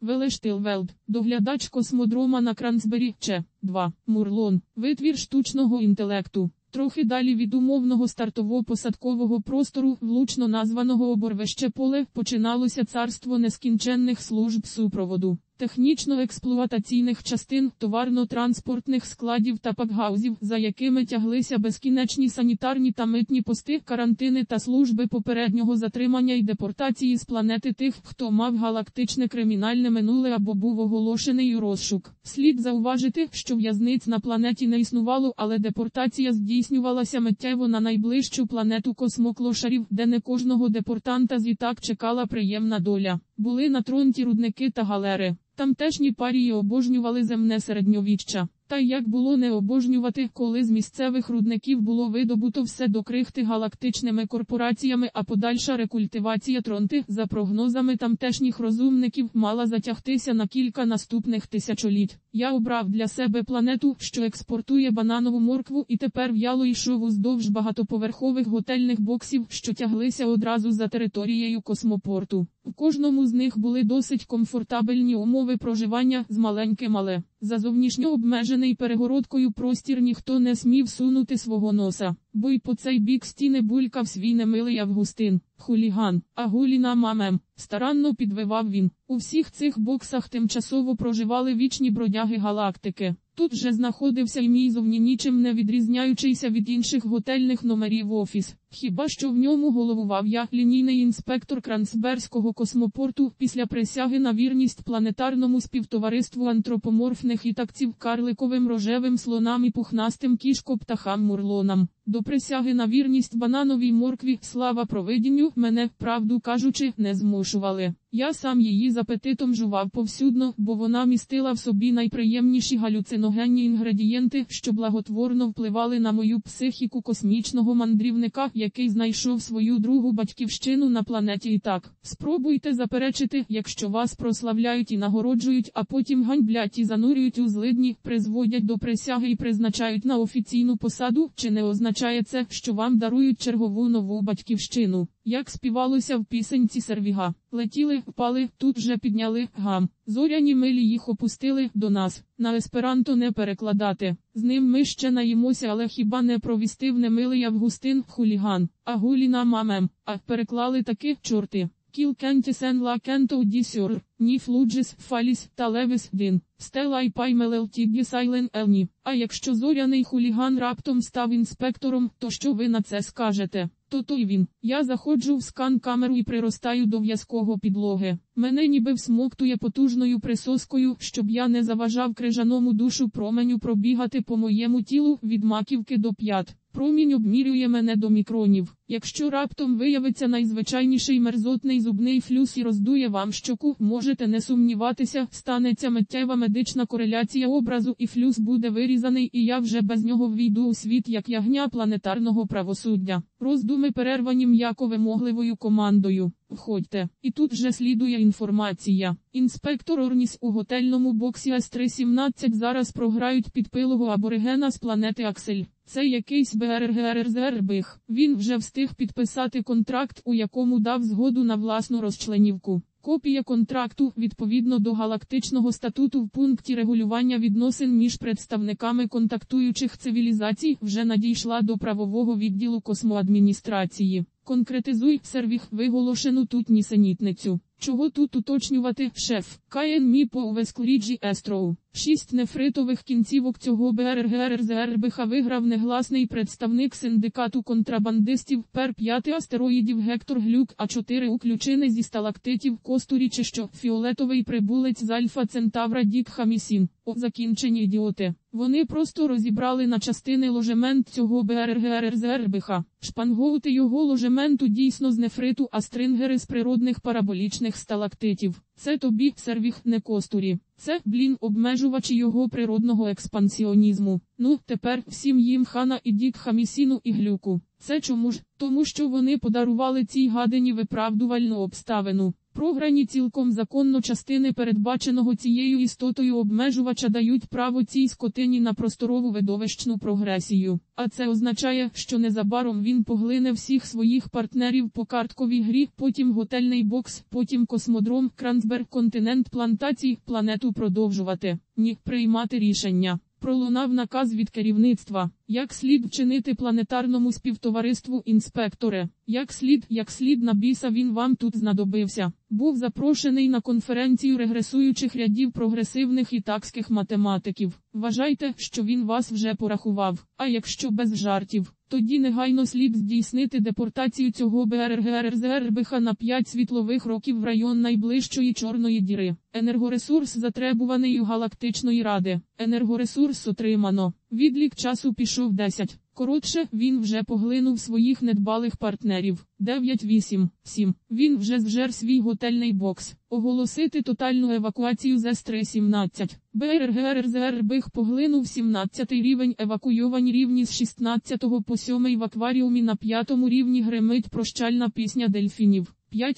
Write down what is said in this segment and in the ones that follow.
Велештилвелд, доглядач космодрома на Крансбері, Ч. 2. Мурлон, витвір штучного інтелекту. Трохи далі від умовного стартово-посадкового простору, влучно названого Оборвище поле, починалося царство нескінченних служб супроводу, технічно-експлуатаційних частин, товарно-транспортних складів та пакгаузів, за якими тяглися безкінечні санітарні та митні пости, карантини та служби попереднього затримання і депортації з планети тих, хто мав галактичне кримінальне минуле або був оголошений у розшук. Слід зауважити, що в'язниць на планеті не існувало, але депортація здійснювалася миттєво на найближчу планету космоклошарів, де не кожного депортанта і так чекала приємна доля. Були на тронті рудники та галери. Тамтешні парії обожнювали земне середньовіччя. Та як було не обожнювати, коли з місцевих рудників було видобуто все до крихти галактичними корпораціями, а подальша рекультивація тронти, за прогнозами тамтешніх розумників, мала затягтися на кілька наступних тисячоліть. Я обрав для себе планету, що експортує бананову моркву, і тепер в'яло йшов уздовж багатоповерхових готельних боксів, що тяглися одразу за територією космопорту. У кожному з них були досить комфортабельні умови проживання, з маленьким але. За зовнішньо обмежений перегородкою простір ніхто не смів сунути свого носа, бо й по цей бік стіни булькав свій немилий Августин, хуліган, а Гуліна мамем, старанно підвивав він. У всіх цих боксах тимчасово проживали вічні бродяги галактики. Тут же знаходився й мій зовні нічим не відрізняючийся від інших готельних номерів офіс. Хіба що в ньому головував я, лінійний інспектор Крансберського космопорту, після присяги на вірність планетарному співтовариству антропоморфних ітакців, карликовим рожевим слонам і пухнастим кішкоптахам-мурлонам. До присяги на вірність банановій моркві, слава провидінню, мене, правду кажучи, не змушували. Я сам її з апетитом жував повсюдно, бо вона містила в собі найприємніші галюциногенні інгредієнти, що благотворно впливали на мою психіку космічного мандрівника, який знайшов свою другу батьківщину на планеті Ітак. Спробуйте заперечити, якщо вас прославляють і нагороджують, а потім ганьблять і занурюють у злидні, призводять до присяги і призначають на офіційну посаду, чи не означає це, що вам дарують чергову нову батьківщину? Як співалося в пісеньці Сервіга. Летіли, впали, тут же підняли, гам. Зоряні милі їх опустили до нас. На есперанто не перекладати. З ним ми ще наїмося, але хіба не провістив немилий Августин, хуліган, а Гуліна мамем, а переклали таки, чорти. Кіл кентісен ла кенто дісюр, ні флуджіс, фаліс, та левіс, дин. Стела й паймелел тіді сайлен елні. А якщо зоряний хуліган раптом став інспектором, то що ви на це скажете? То й він. Я заходжу в скан-камеру і приростаю до в'язкого підлоги. Мене ніби всмоктує потужною присоскою, щоб я не заважав крижаному душу променю пробігати по моєму тілу від маківки до п'ят. Промінь обмірює мене до мікронів. Якщо раптом виявиться найзвичайніший мерзотний зубний флюс і роздує вам щоку, можете не сумніватися, станеться миттєва медична кореляція образу і флюс буде вирізаний, і я вже без нього ввійду у світ як ягня планетарного правосуддя. Роздуми перервані м'яко вимогливою командою. Входьте. І тут же слідує інформація. Інспектор Орніс у готельному боксі С-317 зараз програють підпилого аборигена з планети Аксель. Це якийсь БРРГРЗРБХ. Він вже встиг підписати контракт, у якому дав згоду на власну розчленівку. Копія контракту, відповідно до галактичного статуту в пункті регулювання відносин між представниками контактуючих цивілізацій, вже надійшла до правового відділу космоадміністрації. Конкретизуй, Сервіг, виголошену тут нісенітницю. Чого тут уточнювати, шеф? Каєн мі по увескліджі естроу. 6 нефритових кінцівок цього БРРГРЗРБХ виграв негласний представник синдикату контрабандистів Пер-5 астероїдів Гектор Глюк, а 4 уключини зі сталактитів Костурі чи що, фіолетовий прибулець з Альфа Центавра Дік Хамісін. О, закінчені ідіоти. Вони просто розібрали на частини ложемент цього БРРГРЗРБХ. Шпангоути його ложементу дійсно з нефриту, а стрингери з природних параболічних сталактитів. Це тобі, Сервіг, не Костурі. Це, обмежувачі його природного експансіонізму. Ну, тепер всім їм Хана і Дік Хамісіну і Глюку. Це чому ж? Тому що вони подарували цій гадині виправдувальну обставину. Програні цілком законно частини передбаченого цією істотою обмежувача дають право цій скотині на просторову видовищну прогресію. А це означає, що незабаром він поглине всіх своїх партнерів по картковій грі, потім готельний бокс, потім космодром, Кранцберг, континент плантацій, планету продовжувати. Ні, приймати рішення. Пролунав наказ від керівництва. Як слід вчинити планетарному співтовариству, інспекторе? Як слід на біса він вам тут знадобився? Був запрошений на конференцію регресуючих рядів прогресивних ітакських математиків. Вважайте, що він вас вже порахував. А якщо без жартів, тоді негайно слід здійснити депортацію цього БРГРЗРБХ на 5 світлових років в район найближчої Чорної діри. Енергоресурс затребуваний у Галактичної Ради. Енергоресурс отримано. Відлік часу пішов 10. Коротше, він вже поглинув своїх недбалих партнерів. 9-8-7. Він вже зжер свій готельний бокс. Оголосити тотальну евакуацію з С-3-17. БРГРЗРБХ поглинув 17-й рівень, евакуйовані рівні з 16 по 7 в акваріумі на 5-му рівні гримить прощальна пісня дельфінів.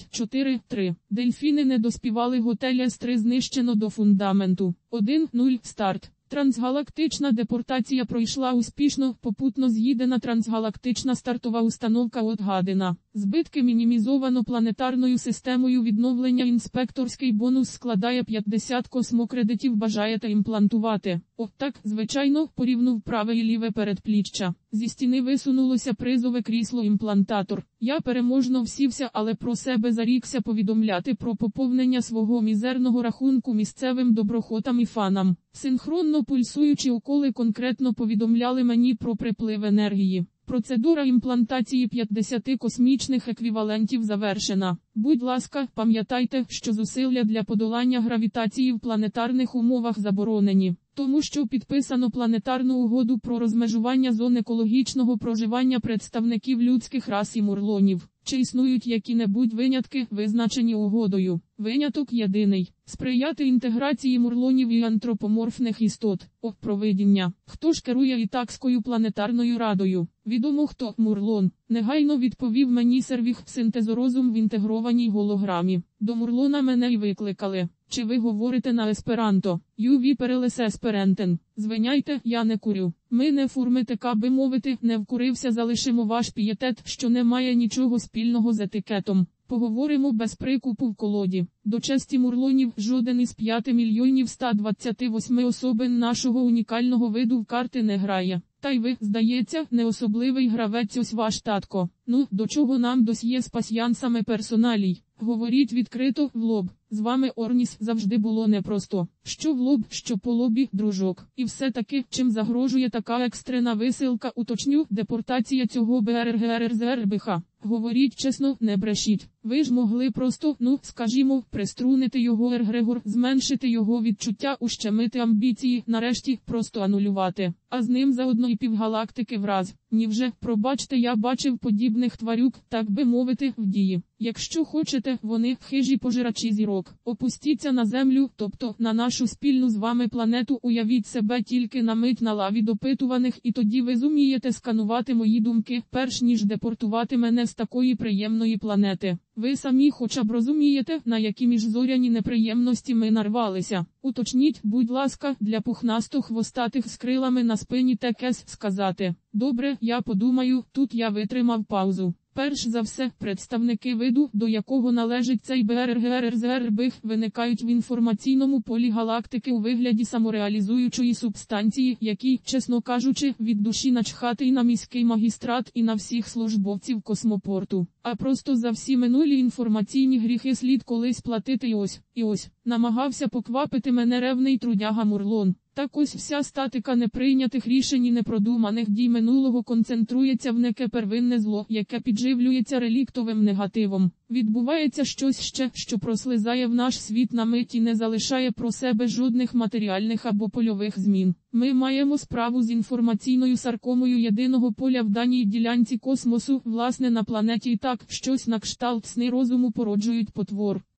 5-4-3. Дельфіни не доспівали, готель С-3 знищено до фундаменту. 1-0 старт. Трансгалактична депортація пройшла успішно, попутно з'їдена трансгалактична стартова установка отгадена. Збитки мінімізовано планетарною системою відновлення. Інспекторський бонус складає 50 космокредитів. Бажаєте імплантувати? Так, звичайно, порівнув праве і ліве передпліччя. Зі стіни висунулося призове крісло-імплантатор. Я переможно всівся, але про себе зарікся повідомляти про поповнення свого мізерного рахунку місцевим доброхотам і фанам. Синхронно пульсуючі уколи конкретно повідомляли мені про приплив енергії. Процедура імплантації 50 космічних еквівалентів завершена. Будь ласка, пам'ятайте, що зусилля для подолання гравітації в планетарних умовах заборонені. Тому що підписано планетарну угоду про розмежування зон екологічного проживання представників людських рас і мурлонів. Чи існують які-небудь винятки, визначені угодою? Виняток єдиний – сприяти інтеграції мурлонів і антропоморфних істот. Провидіння. Хто ж керує Ітакською планетарною радою? Відомо хто. Мурлон. Негайно відповів мені сервіг, синтезорозум в інтегрованій голограмі. До Мурлона мене й викликали. Чи ви говорите на есперанто? Юві перелесе есперентен. Звиняйте, я не курю. Ми не фурмите, би мовити, не вкурився, залишимо ваш пієтет, що не має нічого спільного з етикетом. Поговоримо без прикупу в колоді. До честі мурлонів, жоден із 5 мільйонів 128 особин нашого унікального виду в карти не грає. Та й ви, здається, не особливий гравець, ось ваш татко. Ну, до чого нам досьє з пасьянсами персоналій? Говоріть відкрито, в лоб. З вами, Орніс, завжди було непросто. Що в лоб, що по лобі, дружок. І все-таки, чим загрожує така екстрена висилка, уточню, депортація цього БРГРЗРБХ. Говоріть чесно, не брешіть. Ви ж могли просто, скажімо, приструнити його ергрегор, зменшити його відчуття, ущемити амбіції, нарешті, просто анулювати. А з ним заодно і півгалактики враз. Ні вже, пробачте, я бачив подібних тварюк, так би мовити, в дії. Якщо хочете, вони, хижі пожирачі зірок. Опустіться на землю, тобто, на нашу спільну з вами планету, уявіть себе тільки на мить на лаві допитуваних, і тоді ви зумієте сканувати мої думки, перш ніж депортувати мене з такої приємної планети. Ви самі хоча б розумієте, на які міжзоряні неприємності ми нарвалися. Уточніть, будь ласка, для пухнасто-хвостатих з крилами на спині такес сказати. Добре, я подумаю, тут я витримав паузу. Перш за все, представники виду, до якого належить цей БРГРЗРБХ, виникають в інформаційному полі галактики у вигляді самореалізуючої субстанції, якій, чесно кажучи, від душі начхати і на міський магістрат, і на всіх службовців космопорту. А просто за всі минулі інформаційні гріхи слід колись платити і ось. Намагався поквапити мене ревний трудяга Мурлон. Так ось вся статика неприйнятих рішень і непродуманих дій минулого концентрується в неке первинне зло, яке підживлюється реліктовим негативом. Відбувається щось ще, що прослизає в наш світ на мить і не залишає про себе жодних матеріальних або польових змін. Ми маємо справу з інформаційною саркомою єдиного поля в даній ділянці космосу, власне на планеті, і так, щось на кшталт сни розуму породжують потвор.